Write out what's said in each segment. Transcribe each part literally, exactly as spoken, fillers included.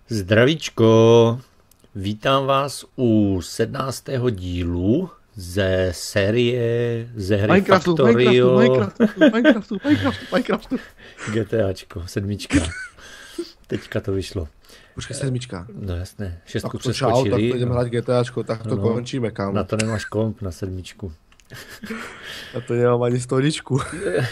Zdravíčko, vítám vás u sedmnáctého dílu ze série ze hry Minecraftu, Factorio. Minecraftu, Minecraftu, Minecraftu, Minecraftu. GTAčko, sedmička. Teďka to vyšlo. Počkej, sedmička. No jasné, šestku Tak to čau, tak přeskočili. to ideme hrať GTAčko, tak to No, končíme, kámo. Na to nemáš komp, na sedmičku. Na to nemám ani stoličku.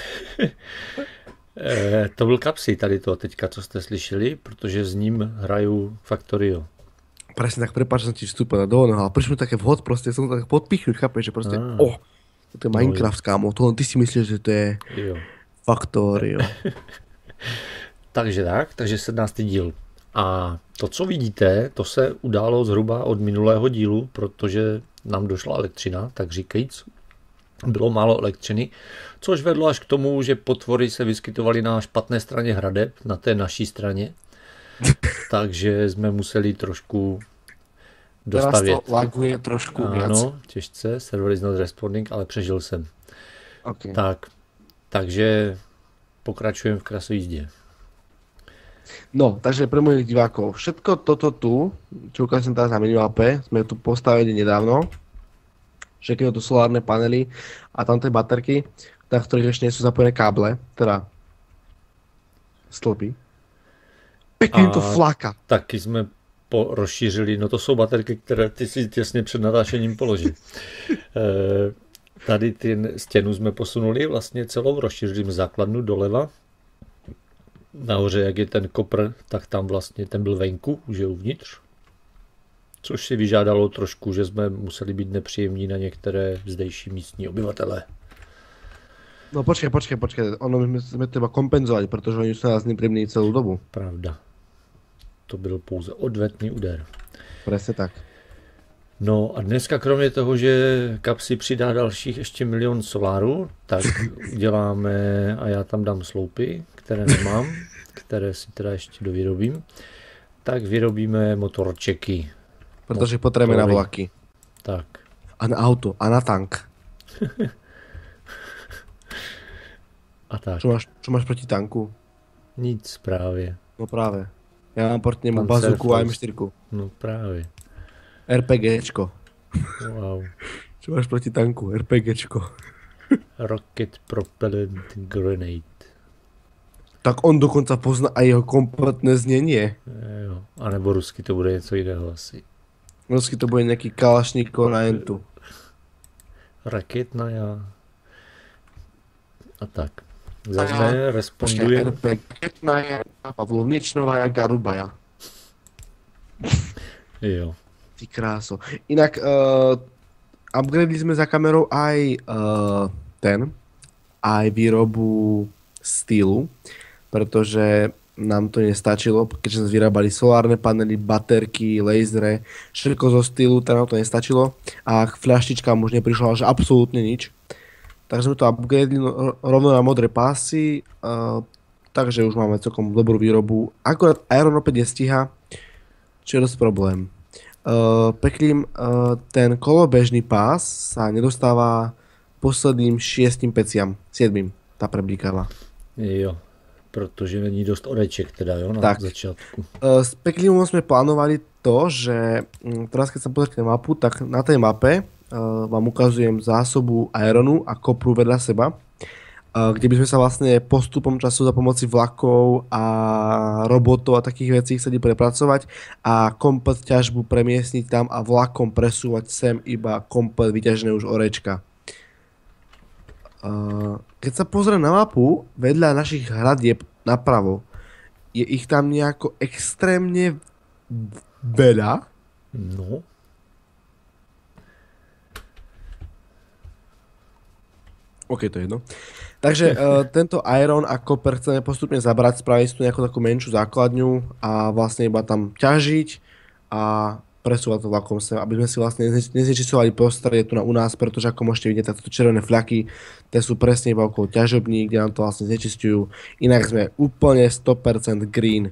E, to byl Kapsy tady to teďka, co jste slyšeli, protože s ním hraju Factorio. Presne tak, prepáč, že som ti vstúpil na dovoleného, ale prišlo mi také vhod, proste som to tak podpichnúť, chápeš, že proste, Ah. oh, to je Minecraft, kámo, to len ty si myslíš, že to je Jo. Factorio. Takže tak, takže sedmnáctý díl. A to, co vidíte, to se událo zhruba od minulého dílu, protože nám došla elektřina, tak říkajíc, bylo málo elektřiny, což vedlo až k tomu, že potvory se vyskytovaly na špatné straně hradeb, na té naší straně. Takže jsme museli trošku dostavět. Teraz to laguje trošku viac. Ano, těžce, server is not responding, ale přežil jsem. Okay. Tak, takže pokračujeme v krasojízdě. No, takže pre mojich divákov, všetko toto tu, čo ukážem teraz na minimape, sme tu postavili nedávno. Všetky to solárne panely a tam tie baterky, na ktorých ešte nie sú zapojené káble, teda stĺpy. Pekne to fláka. Taky jsme po, rozšířili, no to jsou baterky, které ty si těsně před natáčením položil. E, tady ty stěnu jsme posunuli vlastně celou, rozšířili jsme základnu doleva. Nahoře, jak je ten kopr, tak tam vlastně ten byl venku, už je uvnitř. Což si vyžádalo trošku, že jsme museli být nepříjemní na některé zdejší místní obyvatele. No počkej, počkej, počkej, ono my sme treba kompenzovať, pretože oni sú nás nepríjemní celú dobu. Pravda. To byl pouze odvetný úder. Presne tak. No a dneska kromě toho, že Kapsy přidá dalších ještě milion solárů, tak uděláme, a já tam dám sloupy, které nemám, které si teda ještě dovyrobím, tak vyrobíme motorčeky. Pretože potrebujeme na vlaky. Tak. A na auto, a na tank. A tak. Čo máš, čo máš proti tanku? Nic právě. No práve. Ja mám proti nemu Panzer bazooku a Faust. em štyri. No právě. RPGčko. Wow. Čo máš proti tanku? RPGčko. Rocket Propellant Grenade. Tak on dokonca pozná aj jeho kompletné znenie. Jo. A nebo rusky to bude něco jiného asi. Rusky to bude nejaký kalašníkov na entu. Raketná já. A tak. Začne, responduje. RPGčná Pavlovničnová a Garubaja. Jo. Ty kráso. Inak uh, upgradeli sme za kamerou aj uh, ten, aj výrobu stýlu, pretože nám to nestačilo, keďže sme vyrábali solárne panely, baterky, lasery, všetko zo stýlu, tak nám to nestačilo a k fľaštičkám už neprišlo až absolútne nič. Takže sme to upgradeli rovno na modré pásy, uh, takže už máme celkom dobrú výrobu. Akorát Iron opäť nestíha, čo je dosť problém. Uh, Peklím, uh, ten kolobežný pás sa nedostáva posledným šiestim peciam, siedmým, tá preblíkava. Jo, protože není dost odeček teda, jo, na Tak. začátku. Uh, s Peklímom sme plánovali to, že um, teraz keď sa pozrite na mapu, tak na tej mape uh, vám ukazujem zásobu Ironu a kopru vedľa seba, uh, kde by sme sa vlastne postupom času za pomoci vlakov a robotov a takých vecí chceli prepracovať a komplet ťažbu premiestniť tam a vlakom presúvať sem iba komplet vyťažené už orečka. Uh, keď sa pozriem na mapu, vedľa našich hradieb napravo, je ich tam nejako extrémne veľa. No, OK, to je jedno. Takže uh, tento Iron a Copper chceme postupne zabrať, spraviť tu nejakú takú menšiu základňu a vlastne iba tam ťažiť a presúvať to vlakom sem, aby sme si vlastne neznečisťovali prostredie tu na u nás, pretože ako môžete vidieť, takto červené fľaky, tie sú presne iba okolo ťažobní, kde nám to vlastne znečisťujú. Inak sme úplne sto percent green.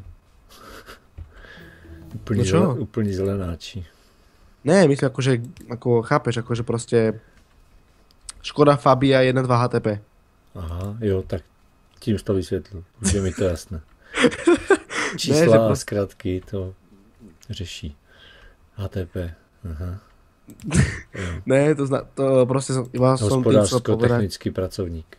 úplný, No čo? zelen, úplný zelenáči. Ne, myslím akože, ako chápeš, akože proste Škoda Fabia jedna dva há té pé. Aha, jo, tak tím jsi to vysvětlil. Už je mi to jasné. Ne, že Čísla a proste- zkratky, to řeší. H T P. Aha. Ne, to, zna, to prostě som, iba som tým chcel povedať. Hospodářsko-technický pracovník.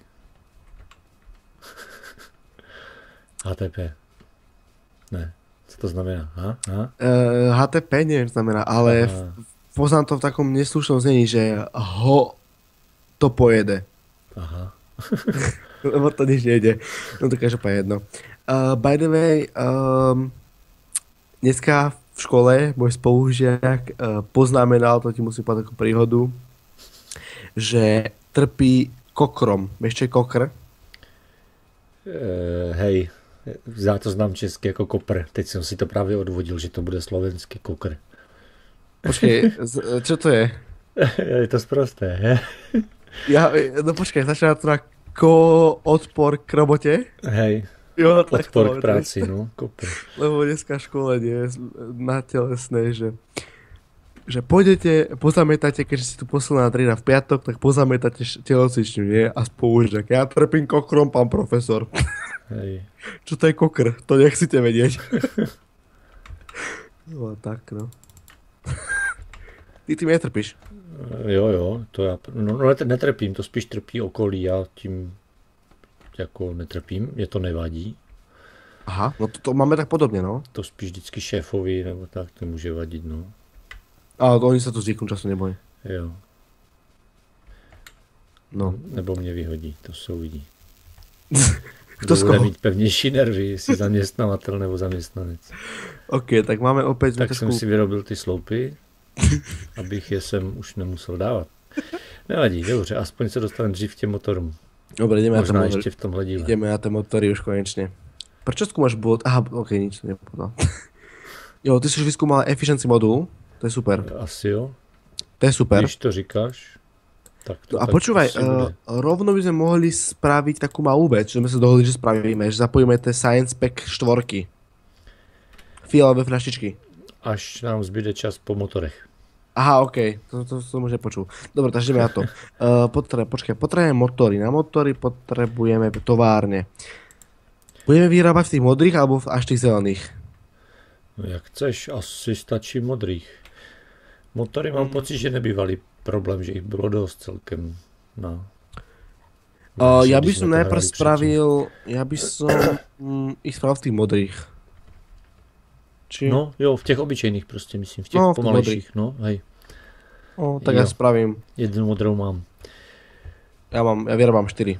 H T P. Ne. Co to znamená? Ha? Ha? Uh, H T P neviem, znamená, ale v, poznám to v takom neslušnom znení, že ho to pojede. Aha. Lebo to nič nejde. No to každopádne jedno. Uh, by the way, um, dneska v škole môj spolužiak uh, poznamenal, to ti musím povedať takú príhodu, že trpí kokrom. Vieš, čo je kokr? Uh, hej, já to znám česky jako kopr. Teď jsem si to právě odvodil, že to bude slovenský kokr. Počkej, čo to je? Je to sprosté, he? Ja, no počkaj, začína to na ko odpor k robote? Hej, jo, odpor k práci, no, kopr. Lebo dneska školenie na telesné, že že pôjdete, pozametáte, keďže si tu posledná trieda v piatok, tak pozametáte telocvičňu, nie? A spolužiak. Ja trpím kokrom, pán profesor. Hej. Čo to je kokr? To nechcete vedieť. No tak, no. Ty tým netrpíš? Jo, jo, to já, no, no netrpím, to spíš trpí okolí, já tím jako netrpím, mě to nevadí. Aha, no to, to máme tak podobně, no. To spíš vždycky šéfovi, nebo tak, to může vadit, no. Ale oni sa tu zvyknú, času nebojí. Jo. No. Nebo mě vyhodí, to se uvidí. Kto z bude koho? mít pevnější nervy, jestli zaměstnavatel nebo zaměstnanec. OK, tak máme opět... Tak jsem si vyrobil ty sloupy, abych je sem už nemusel dávat. Nevadí, dobře, aspoň se dostane dřív k těm motorům. Dobre, ideme Možná na ještě motor... v tomhle díle. Ideme na tie motory už konečne. Prečo skúmaš bod? Aha, OK, nič to nepovedal. Jo, ty si už vyskúmal efficiency modul, to je super. Asi jo. To je super. Když to říkáš, tak to No a tak počúvaj, asi bude. uh, rovno by sme mohli spraviť takú malú vec, že sme sa dohodli, že spravíme, že zapojíme tie Science Pack štvorky. Fialové fľaštičky. Až nám zbyde čas po motorech. Aha, OK, to, to som už nepočul. Dobre, takže ideme na to. Uh, potre, počkaj, potrebujeme motory. Na motory potrebujeme továrne. Budeme vyrábať v tých modrých alebo až v tých zelených? No jak chceš, asi stačí modrých. Motory mám pocit, že nebývalý problém, že ich bylo dost celkem. No. Uh, ja by som najprv spravil, ja by som mm, ich spravil v tých modrých. Či... No jo, v těch obyčejných prostě, myslím, v těch No, v pomalejších, no, hej. No, tak Jo. ja spravím. Jednu modrou mám. Ja mám, ja vyrábam štyri.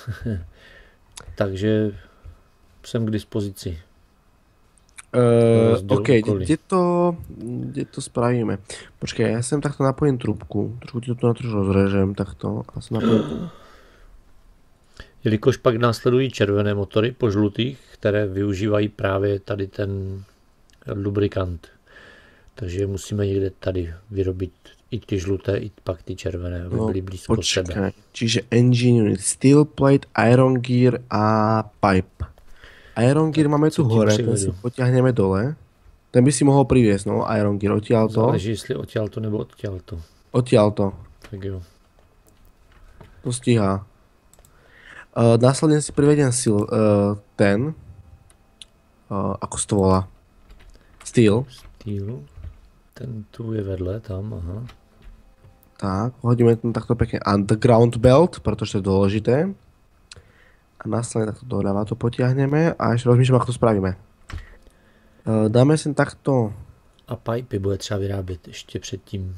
Takže jsem k dispozici. Uh, Rozdiel OK, okolí. kde to, kde to spravíme? Počkaj, ja sem takto napojím trubku. Trošku ti to tu na trošku rozrežem, takto. A sem napojím. Jelikož pak následují červené motory po žlutých, které využívají právě tady ten lubrikant. Takže musíme někde tady vyrobit i ty žluté, i pak ty červené, aby No, byly blízko počkaj. sebe. Čiže engine unit, steel plate, iron gear a pipe. Iron gear máme tu Co ti hore, ten přivedu? si potiahneme dole. Ten by si mohol priviesť, no, iron gear, odtiaľ to. Záleží, jestli odtiaľto nebo odtiaľto. Odtiaľ to. Tak jo. To stíhá. Uh, následne si privedem sil, uh, ten, uh, ako sa to volá? Steel. Steel. Ten tu je vedle, tam, aha. Tak, hodíme tam takto pekne underground belt, pretože to je dôležité. A následne takto doľava to potiahneme a ešte rozmýšľam, ako to spravíme. Uh, dáme sem takto... A pipy bude třeba vyrábět ještě předtím.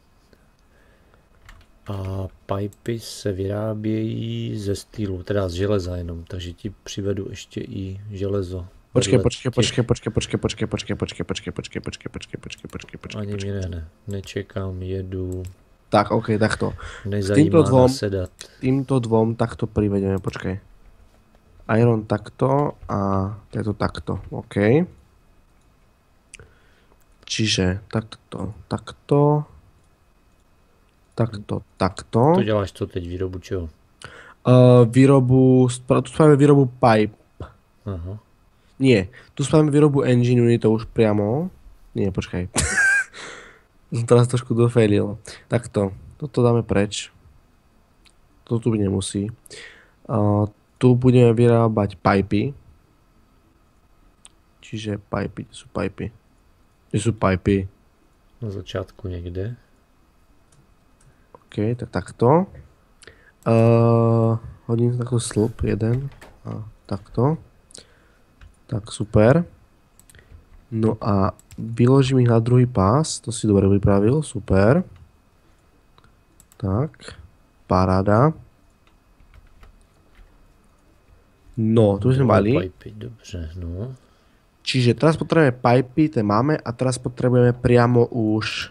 A pipy se vyrábějí ze stýlu, teda z železa jenom, takže ti přivedu ještě i železo. Počkej, Vedle počkej, těch- počkej, počkej, počkej, počkej, počkej, počkej, počkej, počkej, počkej, počkej, počkej, počkej, počkej, Ani mi ne, ne, nečekám, jedu, Tak, OK, takto. nezajímá dvom- nasedat. Týmto dvom takto privedeme, počkej. Iron takto a tieto takto, OK. Čiže takto, takto, takto, takto. To děláš co teď, výrobu čeho? Uh, výrobu, spra- tu spravíme výrobu pipe. Aha. Nie, tu spravíme výrobu engine unitov už priamo. Nie, počkaj. Som teraz trošku dofailil. Takto, toto dáme preč. Toto tu nemusí. Uh, tu budeme vyrábať pipy. Čiže pipy, sú pipy. Kde sú pipy? Na začátku někde. OK, tak takto. Uh, hodím takto slop, jeden. A takto. Tak super. No a vyložím ich na druhý pás. To si dobre vypravil, super. Tak, paráda. No, tu sme mali. Pipy, dobře, no. Čiže teraz potrebujeme pipy, tie máme a teraz potrebujeme priamo už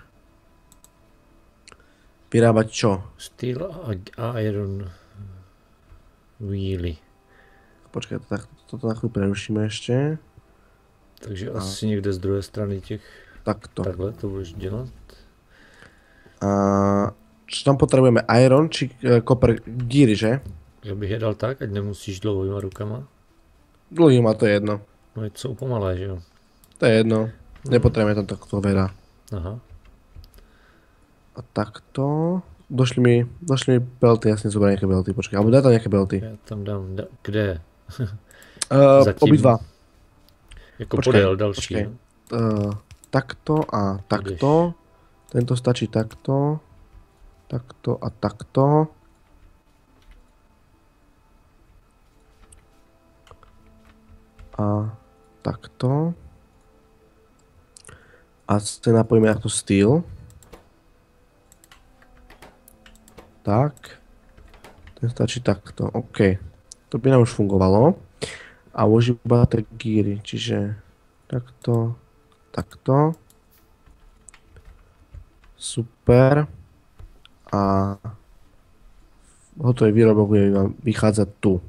vyrábať čo? Steel a iron wheely. Počkaj, tak toto na chvíľu prerušíme ešte. Takže a. asi někde z druhé strany těch... Takto. Takhle to budeš dělat. A čo tam potrebujeme? Iron či uh, copper díry, že? Já bych je dal tak, ať nemusíš dlouhýma rukama. Dlouhýma, to je jedno. No je jsou pomalé, že jo? To je jedno. Nepotrebujeme tam takto veľa. Aha. A takto. Došli mi, došli mi belty, jasne zoberiem nejaké belty, počkaj. Alebo daj tam nejaké belty. Já tam dám, da, kde? uh, obidva. Jako počkej, podél další. Počkej. Uh, takto a takto. Tento stačí takto. Takto a takto. A takto. A se napojíme na to steel. Tak. Ten stačí takto, OK. To by nám už fungovalo. A už iba tie gíry, čiže takto, takto. Super. A hotový výrobok bude vychádzať tu.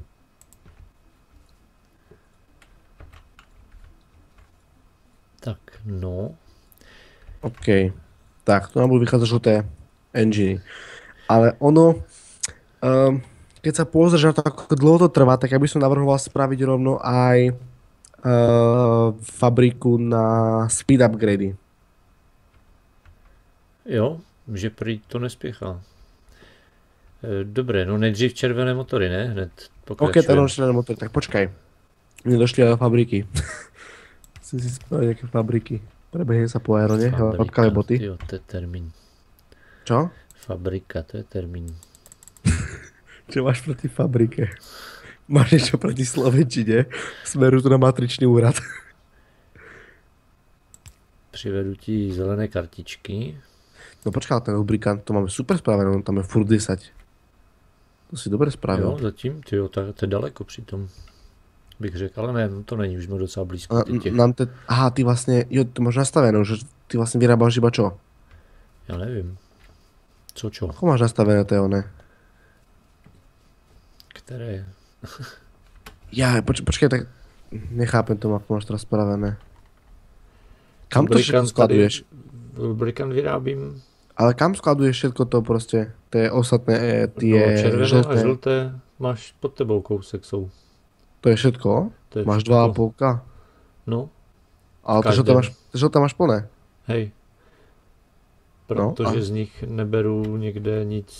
Tak, no. OK. Tak, tu nám budú vychádzať žlté engine. Ale ono, um, keď sa pozrieš na to, ako dlho to trvá, tak ja by som navrhoval spraviť rovno aj uh, fabriku na speed upgrady. Jo, že prý to nespěchá. Dobré, no nejdřív červené motory, ne? Hned pokračujeme. OK, tak rovno červené motory, tak počkaj. Mne došli aj fabriky. Chcem si spraviť nejaké fabriky. Prebehne sa po aerone, papkavé boty. Jo, to je termín. Čo? Fabrika, to je termín. Čo máš proti fabrike? Máš niečo proti slovenčine? Smeru tu na matričný úrad. Přivedu ti zelené kartičky. No počkaj, ten lubrikant, to máme super spravené, on tam je furt desať. To si dobre spravil. Jo, zatím, tyjo, to, to je daleko přitom. Bych řekl, ale ne, no to není, už jsme docela blízko. A, nám te, aha, ty vlastne, jo, ty máš nastavené, že ty vlastne vyrábáš iba čo? Já nevím. Co čo? Ako máš nastavené to one? Které? Ja, poč, počkaj, tak nechápem to, ako máš teraz spravené. Kam to všetko skladuješ? Lubrikant vyrábím. Ale kam skladuješ všetko to prostě? Tie ostatné, tie no, červené žlté? a žlté máš pod tebou kousek jsou. To je všetko? To je máš všetko. dva a půlka? No. Ale to žlté, máš, to žlté máš plné? Hej. Protože no, a... z nich neberu někde nic.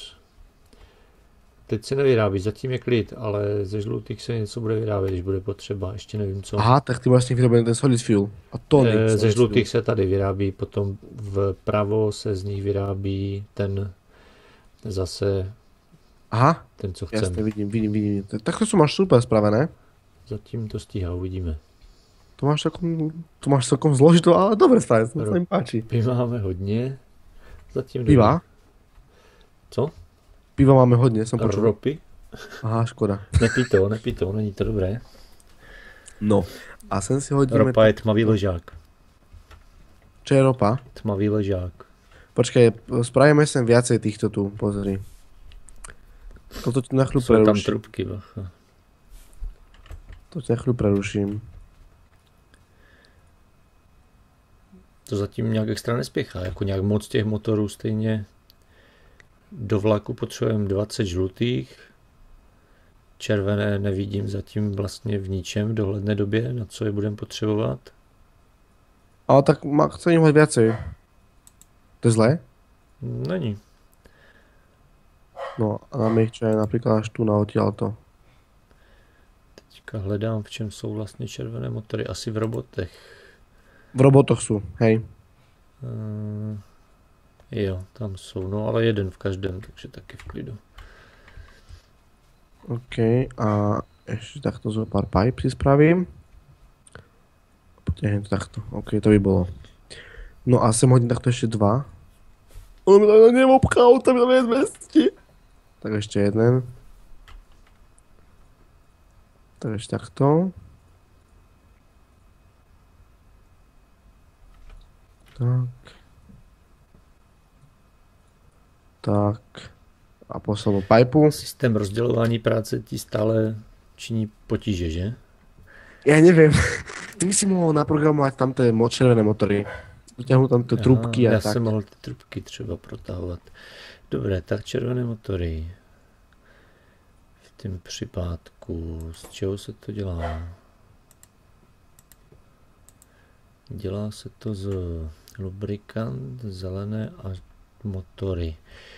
Teď se nevyrábí, zatím je klid, ale ze žlutých se něco bude vyrábět, když bude potřeba, ještě nevím co. Aha, tak ty máš s nich vyrobený ten solid fuel. A to e, ze žlutých fuel se tady vyrábí, potom vpravo se z nich vyrábí ten zase, aha, ten co chcem. Jasne, vidím, vidím, vidím. Tak to sú máš super spravené. Zatím to stíhá, uvidíme. To máš celkom, to máš celkom zložito, ale dobre spravené, to sa mi páči. Piva máme hodně, zatím Piva? Dobře. Co? Piva máme hodně, som počul. Ropy? Aha, škoda. Nepí to, nepí to, není to dobré. No, a sem si hodíme... Ropa je tmavý ležák. Čo je ropa? Tmavý ležák. Počkej, spravíme sem viacej týchto tu, pozri. Toto ti na chvíľu preruším. Sú tam preruším. trubky, bacha. To ti na chvíľu preruším. To zatím nějak extra nespěchá, jako nějak moc těch motorů stejně. Do vlaku potřebujeme dvacet žlutých. Červené nevidím zatím vlastně v ničem v dohledné době, na co je budeme potřebovat. Ale tak má, chcem mať viacej. To je zlé? Není. No a máme ich čo je napríklad až tu na odtiaľto. Teďka hledám, v čem jsou vlastně červené motory. Asi v robotech. V robotoch sú, hej. Uh, jo, tam jsou, no ale jeden v každém, takže taky v klidu. OK, a ešte takto zo pár pipe si spravím. Potiahnem to takto, OK, to by bolo. No a sem hodím takto ešte dva. On mi to neobchal, to mi to nezmestí. Tak ešte jeden. Tak ešte takto. Tak. Tak. A poslednou pipu. Systém rozdělování práce ti stále činí potíže, že? Ja neviem. Ty by si mohol naprogramovať tam tie červené motory. Vyťahnuť tam tie trubky a já tak. Já jsem mohl ty trubky třeba protahovat. Dobré, tak červené motory. V tom připádku. Z čeho se to dělá? Dělá se to z lubrikant, zelené a motory.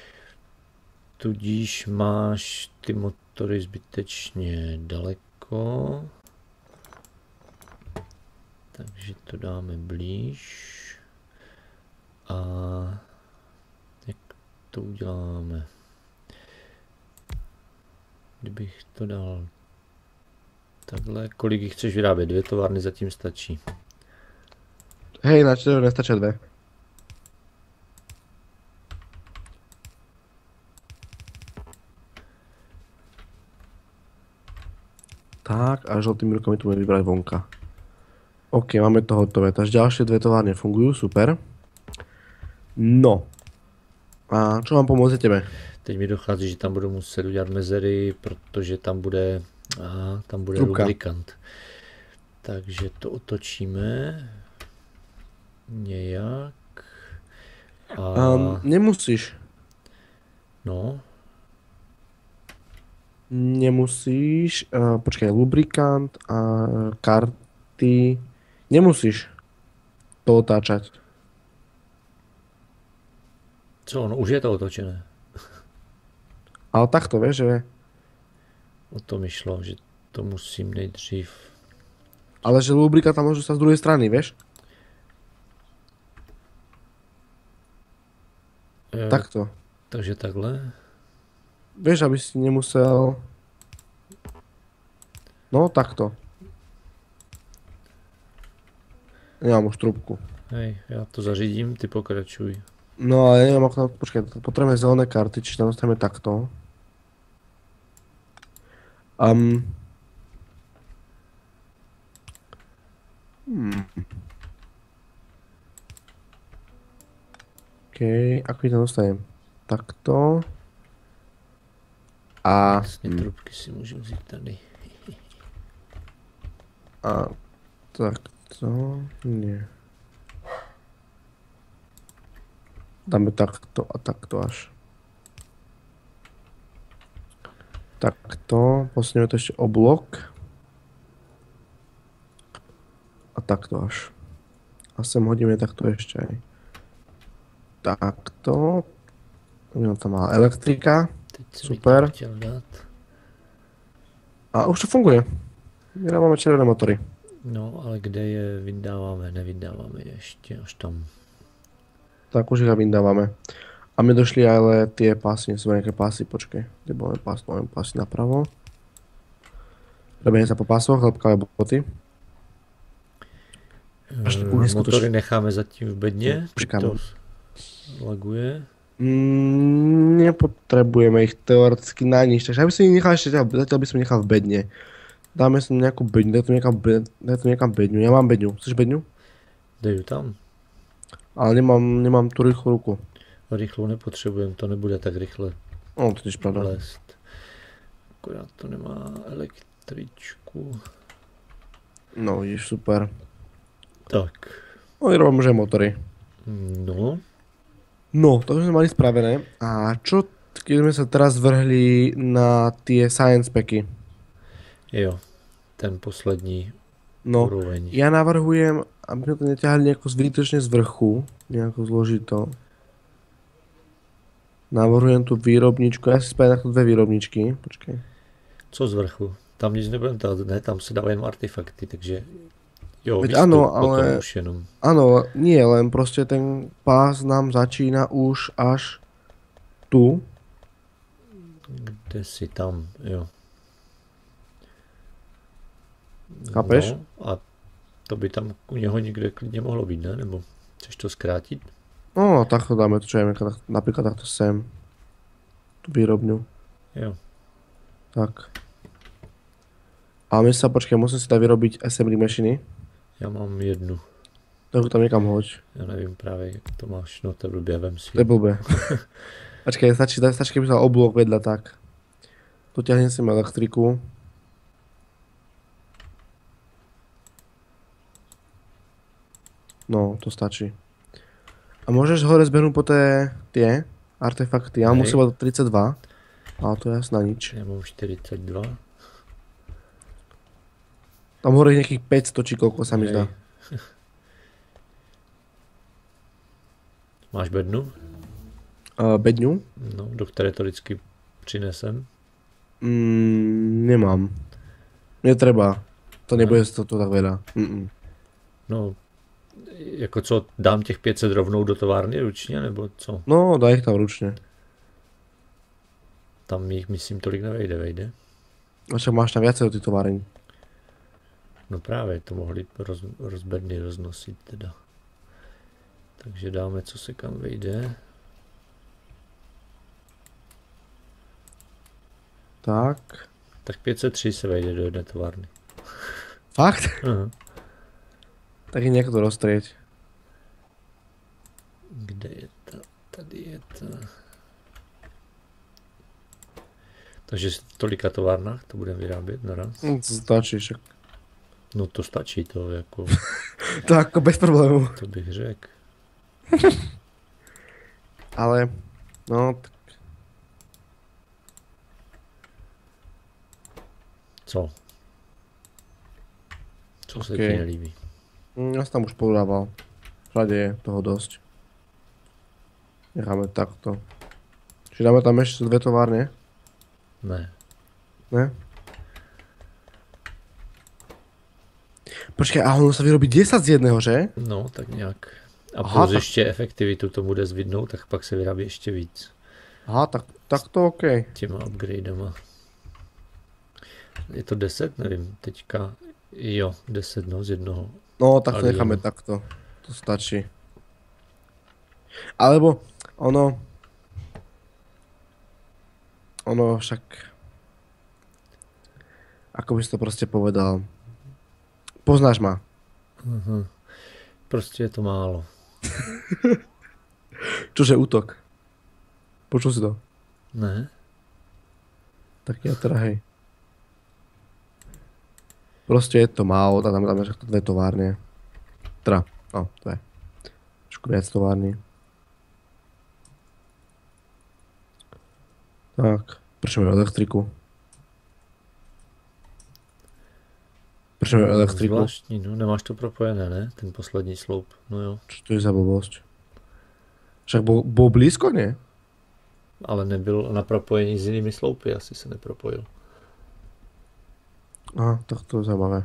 Tudíž máš ty motory zbytečně daleko. Takže to dáme blíž. A jak to uděláme? Kdybych to dal takhle, kolik jich chceš vyrábět? Dvě továrny zatím stačí. Hej, na červené stačia dve. Tak, a žltými rukami tu budeme vybrať vonka. OK, máme to hotové, takže ďalšie dve továrne fungujú, super. No. A čo mám pomôcť tebe? Teď mi dochází, že tam budu muset udělat mezery, protože tam bude, aha, tam bude Trubka. lubrikant. Takže to otočíme nějak. A Um, nemusíš. no, Nemusíš. Uh, počkaj, lubrikant a karty. Nemusíš to otáčať. co ono, už je to otočené. Ale takto, vieš, že... O to mi šlo, že to musím nejdřív. Ale že lubrikant tam môže sa z druhej strany, vieš? E, Takto. Takže takhle. Vieš, aby si nemusel... No, takto. Nemám už trubku. Hej, já to zařídím, ty pokračuj. No ale neviem, ako tam... Počkaj, potrebujeme zelené karty, čiže tam dostaneme takto. Um... Hmm. OK, ako ich tam dostanem? Takto. A... Vlastně trubky si můžu vzít tady. A... Takto... Nie. Dáme takto a takto až. Takto, posunieme to ešte o blok. A takto až. A sem hodíme takto ešte aj. Takto. No, tam má elektrika. Teď jsem Super. mi to chtěl dát. A už to funguje. Vyrábame červené motory. No, ale kde je vydáváme? Nevydáváme je ještě až tam. Tak už ich vydávame. A mi došli ale tie pásy, nie sú nejaké pásy, počkej. Kde máme pás, máme pásy napravo. Robíme sa po pásoch, hĺbkavé boty. Až E, neskutoč- motory necháme zatím v bedně, Počkám. to laguje. Mm, nepotrebujeme ich teoreticky na nič, takže aby som ich nechal ešte, zatiaľ by som nechal v bedne. Dáme si nejakú bedňu, daj tu niekam, be, daj tu niekam bedňu, ja mám bedňu, chceš bedňu? Dej ju tam. Ale nemám, nemám tu rýchlu ruku. Rychlou nepotřebujeme, to nebude tak rychle No, to je pravda. lézt. Akorát to nemá električku. No, vidíš, super. Tak. No, vyrobím že motory. No, No, to už sme mali spravené. A čo, keď sme sa teraz vrhli na tie science packy? jo, ten poslední No, úroveň. ja navrhujem, aby sme to neťahali nejako zbytočne z vrchu, nejako zložito. Navrhujem tu výrobničku, ja si spájam takto dve výrobničky, počkej. Co z vrchu? Tam nic nebudeme dát, ne, tam se dávají jen artefakty, takže Jo, Veď výstup, áno, potom ale... už jenom. Áno, nie, len proste ten pás nám začína už až tu. Kde si tam, jo. Chápeš? No a to by tam u něho někde klidně mohlo být, ne? Nebo chceš to zkrátit? No, takto dáme to, čo je napríklad takto sem. Tu výrobňu. Jo. Tak. A my sa, počkej, musím si dať vyrobiť assembly machiny. Já mám jednu. Tak tam někam hoď. Já nevím právě, jak to máš. No to je blbě, vem si. To je blbé. Počkej, stačí, stačí keby sa oblúk vedľa, tak. Dotiahnem si elektriku. No, to stačí. A môžeš hore zbehnúť po té, tie artefakty. Ja musím mať tridsaťdva. Ale to je jasná nič. Já mám čtyřicet dva. Tam hore je nejakých päťsto či koľko sa mi zdá. Máš bednu? Uh, bedňu? No, do které to vždycky přinesem. Mm, nemám. Netreba. To nebude to, to tak veľa. Mm-mm. No, jako co, dám těch pět set rovnou do továrny ručně, nebo co? No, daj ich tam ručne. Tam jich, myslím, tolik nevejde, vejde. A však máš tam viacej do tých továreň. No právě, to mohli roz, rozbedny roznosit teda. Takže dáme, co se kam vejde. Tak. Tak pět set tři se vejde do jedné továrny. Fakt? Aha. Tak je nejak to roztrieť. Kde je ta? Tady je ta. Takže v tolika továrnách to budeme vyrábět naraz? No, to stačí však. No to stačí, to jako... To ako bez problémů. To bych řekl. Ale, no, tak... Co? Co se Okay. ti nelíbí? Mm, ja som tam už podával. Všade je toho dosť. Necháme takto. Čiže dáme tam ešte dve továrne? Ne. Ne? Počkej, a ono sa vyrobí desať z jedného, že? No, tak nějak. A Aha, plus tak- ještě efektivitu to bude zvidnout, tak pak se vyrábí ještě víc. Aha, tak, tak to OK. Těma upgradema. Je to deset? Nevím, teďka. Jo, deset no z jednoho. No, tak to Ale necháme jo. takto. To stačí. Alebo, ono... Ono však... Ako by si to proste povedal? Poznáš ma. Aha. Prostě je to málo. Čože útok? Počul si to? Ne? Tak ja teda hej. Proste je to málo, tak tam dáme však dve továrne. Teda, no, to je. Trošku viac továrny. Tak, prečo máme elektriku? Prečo máme elektriku? Zvláštní, no, nemáš to propojené, ne? Ten poslední sloup, no jo. Čo to je za blbosť? Však bol, bol blízko, nie? Ale nebyl na propojení s jinými sloupy, asi se nepropojil. Aha, tak to je zaujímavé.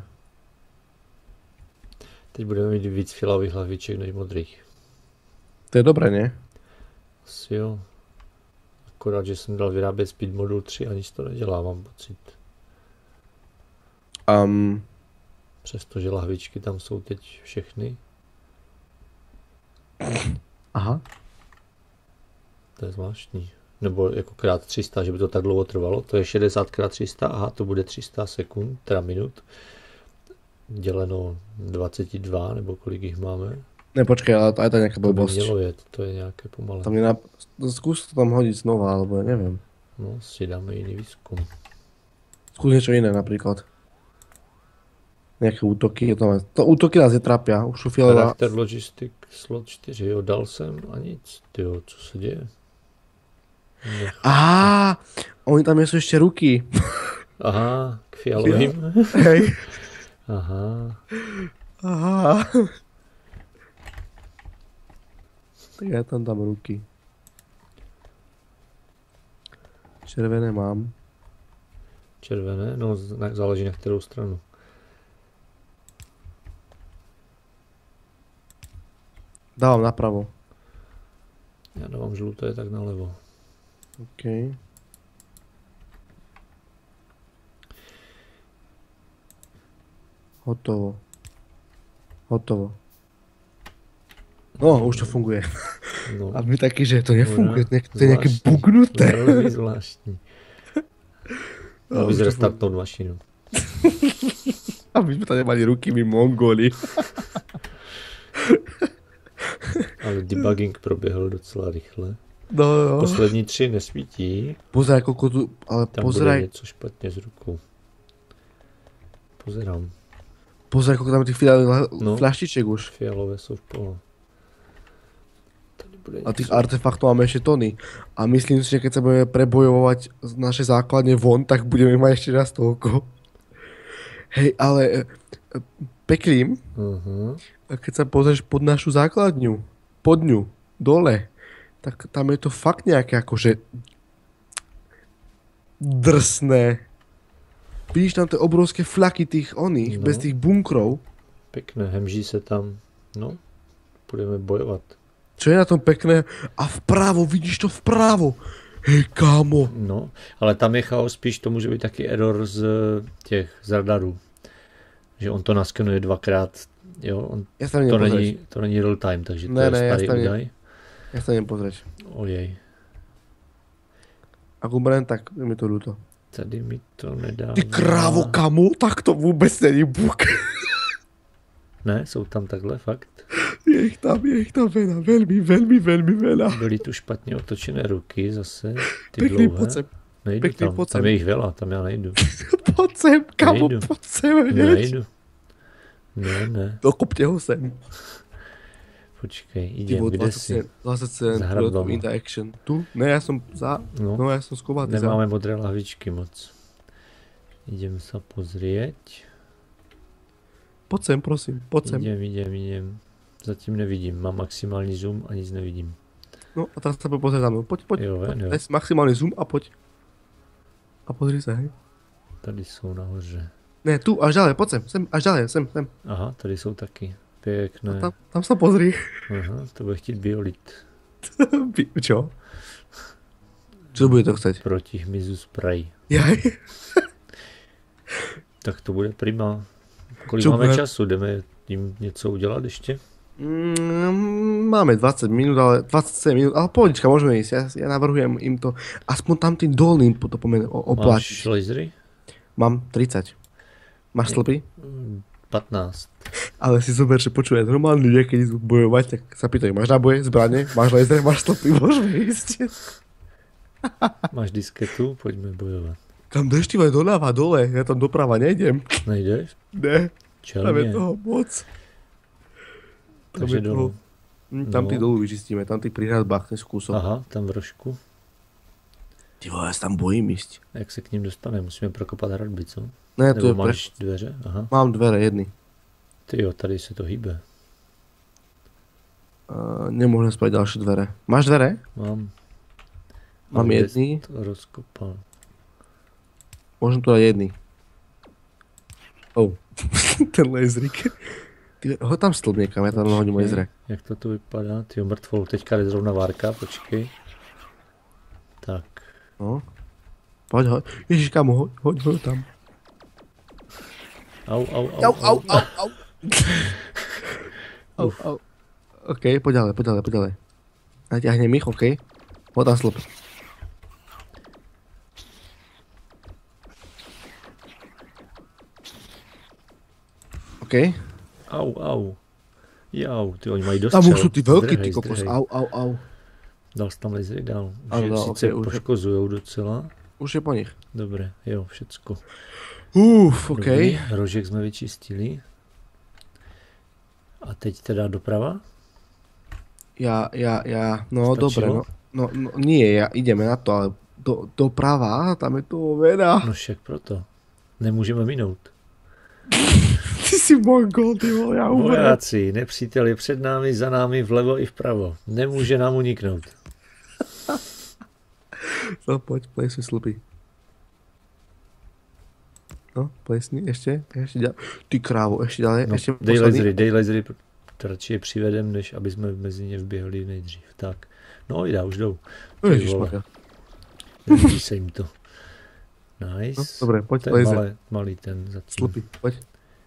Teď budeme mít víc fialových hlaviček než modrých. To je dobré, nie? Asi jo. Akorát, že jsem dal vyrábět Speed Modul tři a nic to nedělá, mám pocit. Um, Přestože lahvičky tam jsou teď všechny. aha. To je zvláštní. Nebo jako krát tři sta, že by to tak dlouho trvalo. To je šedesát krát tři sta, aha, to bude tři sta sekund, teda minut. Děleno dvacet dva, nebo kolik jich máme. Ne, počkej, ale aj to je nejaká To by blbosť. mělo jet, to je nějaké pomalé. Tam nenap... Skús to tam hodiť znova, alebo ja neviem. No, si dáme jiný výzkum. Skús niečo iné napríklad. Nejaké útoky, to, má... to útoky nás netrápia, už sú fialová. Charakter Logistic slot čtyři, jo, dal jsem a nic. Tyjo, co se děje? Nech... Á, oni tam sú ešte ruky. Aha, k fialovým. Hej. Aha, Aha. Tak ja tam dám ruky. Červené mám. červené, no z- na- záleží na kterou stranu. Dávam napravo. Já dávám žluté, tak nalevo. OK. Hotovo. Hotovo. No, už to funguje. No. A my taky, že to nefunguje, No, to je nějaké zvláštní. bugnuté. Velmi zvláštní. No, Aby už to zrestartnout mašinu. A my jsme tady nemali ruky, my mongoli. Ale debugging proběhl docela rychle. No, no. Poslední tři nesvítí. Pozeraj, koľko tu, ale Tam pozeraj, bude něco špatně s rukou. Pozerám. pozeraj, koľko tam je tých fialových No. fľaštiček už. Fialové jsou v polo. Tady bude A tých něco. artefaktov máme ešte tony. A myslím si, že keď sa budeme prebojovať z naše základne von, tak budeme mať ešte raz toľko. Hej, ale e, e, Peklím, Uh-huh. keď sa pozrieš pod našu základňu, pod ňu, dole, tak tam je to fakt nejaké akože drsné. Vidíš tam tie obrovské flaky tých oných, No. bez tých bunkrov. Pěkné, hemží se tam. No, budeme bojovat. Čo je na tom pekné? A vpravo, vidíš to vpravo. Hej, kámo. No, ale tam je chaos, spíš to může být taky error z těch z radarů. Že on to naskenuje dvakrát, jo, on, Ja sa to, neviem pozrieť. není, to není real time, takže to Ne, je ne, ja starý sa ne- údaj. Ja sa neviem pozrieť. Ojej, Ak umrem, tak je mi to ľúto. tady mi to nedá. Ty krávo, kamo, tak to vôbec není buk. Ne, jsou tam takhle, fakt. Je ich tam, je ich tam veľa, veľmi, veľmi, veľmi veľa. Byly tu špatně otočené ruky zase, ty Pekný, dlouhé. poď sem, Nejdu pekný, tam, poď tam sem. je jich veľa, tam já nejdu. poď sem, kamo, Nejdu. poď sem, hneď. Nejdu. Ne, ne, Dokopte ho sem. počkej, Ty idem, vole, kde si? dvadsaťsedem, dvadsaťsedem, Za hradbama. tu into action. Tu? Ne, ja som za, No, no ja som skovatý za. nemáme modré lahvičky moc. Idem sa pozrieť. Poď sem, prosím, poď sem. Idem, idem, idem. Zatím nevidím, mám maximální zoom a nic nevidím. No a teraz sa poď pozrieť za mnou. Poď, poď, Jo, ven, jo. daj si maximálny zoom a poď. A pozri sa, hej. Tady jsou nahoře. Ne, tu, až ďalej, poď sem, sem, až ďalej, sem, sem. Aha, tady jsou taky. Pěkné. Tam, tam sa pozri. Aha, to bude chtít biolit. By- Čo? Čo bude to chcieť? Proti hmyzu spray. Jaj. Tak to bude prima. Kolik Čo máme bude? času? Jdeme tím něco udělat ještě? Mm, máme dvadsať minút, ale dvadsaťsedem minút, ale pohodička, môžeme ísť. Ja, ja navrhujem im to, aspoň tam tým dolným to pomen, o, Máš oplatiť. lasery? Mám tridsať. Máš slpy? patnáct. Ale si zober, že počuje, normálny ľudia, keď idú bojovať, tak sa pýtajú, máš náboje, zbrane, máš laser, máš slpy, môžeme ísť. Máš disketu? Pojďme bojovat. Tam deštívaj doľava, dole, ja tam doprava nejdem. Nejdeš? Ne, tam je Čelně. toho moc. Tam Takže je toho, dolů. hm, tam ty No. dolu vyčistíme, tam ty pri hradbách, ten skúsok. Aha, tam v rožku. Ty vole, ja sa tam bojím ísť. Jak se k ním dostane? Musíme prokopat hradby, co? Ne, to je Nebo pre... máš dveře? Aha. Mám dvere, jedny. Ty jo, tady se to hýbe. Uh, nemôžem spraviť ďalšie dvere. Máš dvere? Mám. Mám Ale kde jedny. jsi to rozkopal. Môžem tu dať jedny. Oh, ten laserik. Ty, ho tam stĺp niekam, ja tam hodím Počkej, lasery. Jak to tu vypadá? Ty mrtvou, teďka jde zrovna várka, počkej. Tak. No. Poď, hoď. Ježiš, kamo, hoď, hoď, hoď tam. Au, au, au, Au, au, au, au. Au, au. OK, poď ďalej, poď ďalej, poď ďalej. Natiahnem ich, OK. Hoď tam slp. OK. Au, au. Jau, ty oni mají dost Tam už čel. sú ty veľkí, ty Zdrhej, kokos. zdrhej. Au, au, au. Dal jsi tam lasery dál. Už Ano, je dal, sice ok, už je- poškozujou docela. Už je po nich. Dobré, jo, všecko. Uf, OK. Dobrý, rožek jsme vyčistili. A teď teda doprava? Ja, ja, ja, no Stačilo? dobre, no, no, no nie, ja ideme na to, ale do, doprava, tam je toho veľa. No však proto. Nemůžeme minout. Ty si mongol, ty vole, ja umrem. Vojáci, nepřítel je před námi, za námi, vlevo i vpravo. Nemůže nám uniknout. No poď, plesni slupy. No, plesni, ešte, ešte ďalej. Ty krávo, ešte ďalej, No, ešte dej posledný. lasery, dej lasery. radši je přivedem, než aby jsme mezi ně vběhli nejdřív. Tak, no já už jdou. Nelíbí se jim to. Nice. No, dobré, pojď, ten leze. malé, malý ten za tím. Slupy, pojď.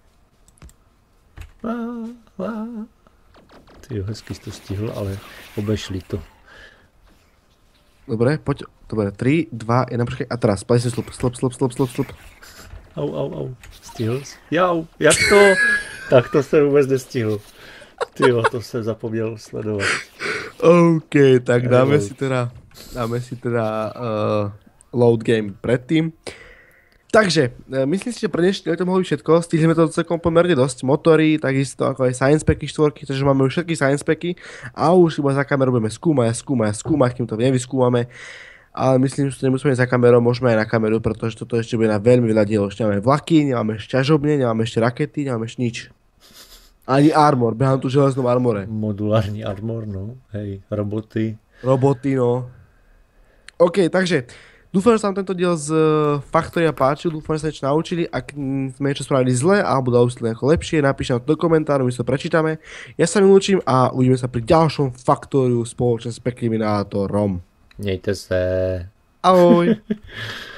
Ty jo, hezky jsi to stihl, ale obešli to. Dobre, poď. Dobre, tri, dva, jedna, počkej. A teraz, spali si slup, slup, slup, slup, slup, slup. Au, au, au. Stihl jsi? Jau, jak to? Tak to jsem vůbec nestihl. Ty jo, to jsem zapomněl sledovat. OK, tak dáme si teda, dáme si teda uh, load game predtým. Takže, myslím si, že pre dnešný to mohlo byť všetko. Stihli sme to celkom pomerne dosť. Motory, takisto ako aj science packy štvorky, takže máme už všetky science packy a už iba za kamerou budeme skúmať a skúmať a skúmať, kým to nevyskúmame. Ale myslím, že to nemusíme za kamerou, môžeme aj na kameru, pretože toto ešte bude na veľmi veľa diel. Ešte máme vlaky, nemáme ešte ťažobne, nemáme ešte rakety, nemáme ešte nič. Ani armor, behám tu v železnom armore. Modulární armor, no. Hej, roboty. Roboty, no. OK, takže dúfam, že sa vám tento diel z Factoria páčil, dúfam, že sa niečo naučili. Ak sme niečo spravili zle, alebo dali ste nejako lepšie, napíšte nám to do komentáru, my si to prečítame. Ja sa vylúčim a uvidíme sa pri ďalšom Factoriu spoločne s Pekliminaatorom. Mějte se. Ahoj.